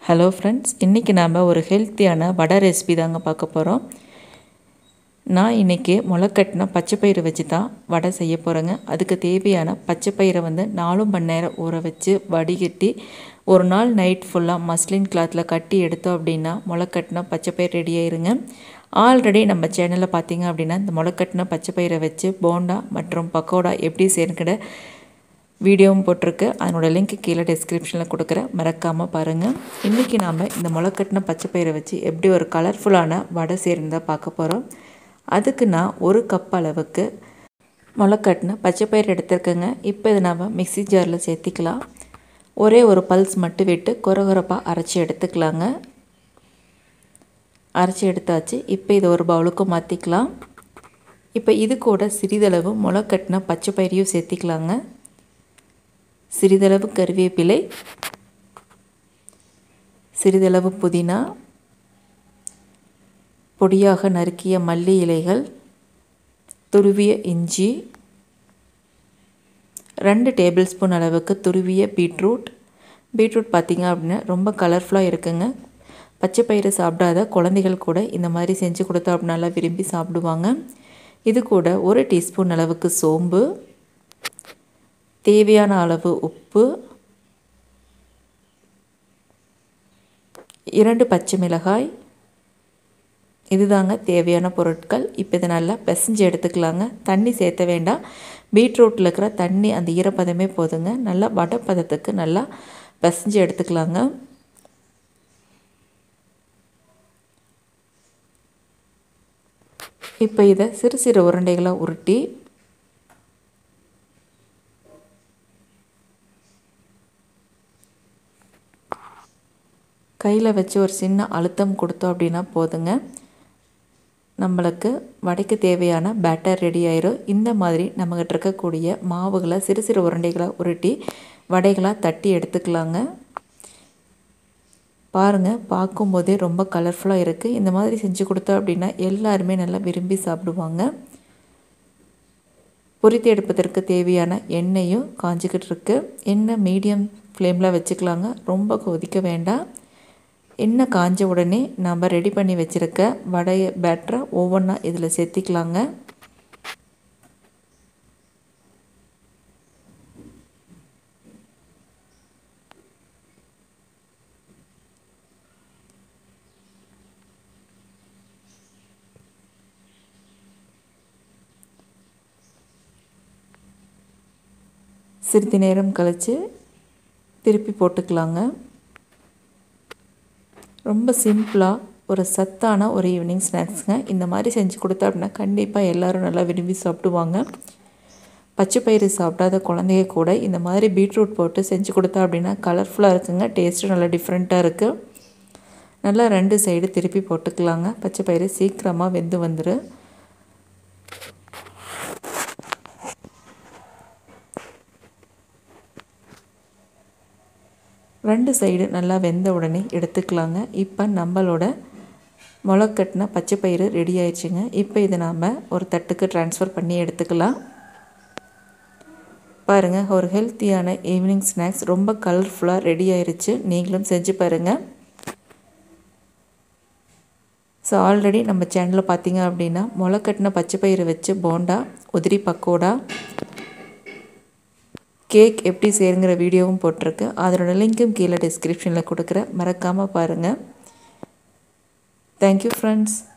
Hello friends, இன்றைக்கி நாம் ஒரு ஹெல்த்தியான வடை ரெசிபி தாங்க பார்க்க போகிறோம். நான் இன்றைக்கி முளைக்கட்டின பச்சைப்பயிறு வச்சு தான் வடை செய்ய போகிறேங்க. அதுக்கு தேவையான பச்சைப்பயிரை 4 மணி நேரம் ஊற வச்சு வடிகட்டி ஒரு நாள் நைட் ஃபுல்லாக மஸ்லின் கிளாத்தில் கட்டி எடுத்தோம் அப்படின்னா முளைக்கட்டின பச்சைப்பயிறு ரெடி ஆயிருங்க. ஆல்ரெடி நம்ம சேனலில் பார்த்தீங்க அப்படின்னா இந்த முளைக்கட்டின பச்சைப்பயிரை வச்சு போண்டா மற்றும் பக்கோடா எப்படி செய்யணுங்கிற வீடியோவும் போட்டிருக்கு. அதனோட லிங்க் கீழே டிஸ்கிரிப்ஷனில் கொடுக்குறேன், மறக்காமல் பாருங்கள். இன்றைக்கி நாம் இந்த முளைக்கட்டின பச்சைப்பயிரை வச்சு எப்படி ஒரு கலர்ஃபுல்லான வடை செய்யறதா பார்க்க போகிறோம். அதுக்கு நான் 1 கப் அளவுக்கு முளைக்கட்டின பச்சைப்பயிறு எடுத்துருக்கேங்க. இப்போ இதை நாம் மிக்ஸி ஜாரில் சேர்த்திக்கலாம். ஒரே ஒரு பல்ஸ் மட்டும் விட்டு கொரகொரப்பாக அரைச்சி எடுத்துக்கலாங்க. அரைச்சி எடுத்தாச்சு. இப்போ இதை ஒரு பவுலுக்கு மாற்றிக்கலாம். இப்போ இது கூட சிறிதளவு முளைக்கட்டின பச்சைப்பயிரையும் சேர்த்திக்கலாங்க. சிறிதளவு கறிவேப்பிலை, சிறிதளவு புதினா, பொடியாக நறுக்கிய மல்லி இலைகள், துருவிய இஞ்சி, 2 டேபிள் ஸ்பூன் அளவுக்கு துருவிய பீட்ரூட். பீட்ரூட் பார்த்திங்க அப்படின்னா ரொம்ப கலர்ஃபுல்லாக இருக்குங்க. பச்சைப்பயிறு சாப்பிடாத குழந்தைகள் கூட இந்த மாதிரி செஞ்சு கொடுத்தா அப்படி நல்லா விரும்பி சாப்பிடுவாங்க. இது கூட 1 டீஸ்பூன் அளவுக்கு சோம்பு, தேவையான அளவு உப்பு, 2 பச்சை மிளகாய், இதுதாங்க தேவையான பொருட்கள். இப்போ இதை நல்லா பிசைஞ்சு எடுத்துக்கலாங்க. தண்ணி சேர்த்த வேண்டாம். பீட்ரூட்டில் இருக்கிற தண்ணி அந்த ஈரப்பதமே போதுங்க. நல்லா வடை பதத்துக்கு நல்லா பிசைஞ்சு எடுத்துக்கலாங்க. இப்போ இதை சிறு சிறு உருண்டைகளாக உருட்டி கையில் வச்சு ஒரு சின்ன அழுத்தம் கொடுத்தோம் அப்படின்னா போதுங்க, நம்மளுக்கு வடைக்கு தேவையான பேட்டர் ரெடி ஆயிரும். இந்த மாதிரி நம்மகிட்ட இருக்கக்கூடிய மாவுகளை சிறு சிறு உருண்டைகளாக உருட்டி வடைகளாக தட்டி எடுத்துக்கலாங்க. பாருங்கள், பார்க்கும்போதே ரொம்ப கலர்ஃபுல்லாக இருக்குது. இந்த மாதிரி செஞ்சு கொடுத்தோம் அப்படின்னா எல்லாருமே நல்லா விரும்பி சாப்பிடுவாங்க. பொரித்து எடுப்பதற்கு தேவையான எண்ணெயும் காஞ்சிக்கிட்டு இருக்கு. எண்ணெய் மீடியம் ஃப்ளேமில் வச்சுக்கலாங்க, ரொம்ப கொதிக்க வேண்டாம். எண்ணெய் காஞ்ச உடனே நம்ம ரெடி பண்ணி வச்சுருக்க வடையை பேட்டரை ஒவ்வொன்றா இதில் சேர்த்திக்கலாங்க. சிறிது நேரம் கழித்து திருப்பி போட்டுக்கலாங்க. ரொம்ப சிம்பிளாக ஒரு சத்தான ஒரு ஈவினிங் ஸ்நாக்ஸுங்க. இந்த மாதிரி செஞ்சு கொடுத்தா அப்படின்னா கண்டிப்பாக எல்லோரும் நல்லா விரும்பி சாப்பிடுவாங்க. பச்சைப்பயிறு சாப்பிடாத குழந்தைங்க கூட இந்த மாதிரி பீட்ரூட் போட்டு செஞ்சு கொடுத்தா அப்படின்னா கலர்ஃபுல்லாக இருக்குங்க. டேஸ்ட்டும் நல்லா டிஃப்ரெண்ட்டாக இருக்குது. நல்லா 2 சைடு திருப்பி போட்டுக்கலாங்க. பச்சைப்பயிறு சீக்கிரமாக வெந்து வந்துடும். ரெண்டு சைடு நல்லா வெந்த உடனே எடுத்துக்கலாங்க. இப்போ நம்மளோட முளைக்கட்டின பச்சைப்பயிறு ரெடி ஆயிடுச்சுங்க. இப்போ இதை நாம் ஒரு தட்டுக்கு ட்ரான்ஸ்ஃபர் பண்ணி எடுத்துக்கலாம். பாருங்கள், ஒரு ஹெல்த்தியான ஈவினிங் ஸ்நாக்ஸ் ரொம்ப கலர்ஃபுல்லாக ரெடி ஆயிடுச்சு. நீங்களும் செஞ்சு பாருங்கள். ஸோ ஆல்ரெடி நம்ம சேனலில் பார்த்தீங்க அப்படின்னா முளைக்கட்டின பச்சைப்பயிறு வச்சு போண்டா, உதிரி பக்கோடா, கேக் எப்படி செய்யுங்கிற வீடியோவும் போட்டிருக்கு. அதனோட லிங்க்கும் கீழே டிஸ்கிரிப்ஷனில் கொடுக்குறேன், மறக்காமல் பாருங்கள். Thank you friends.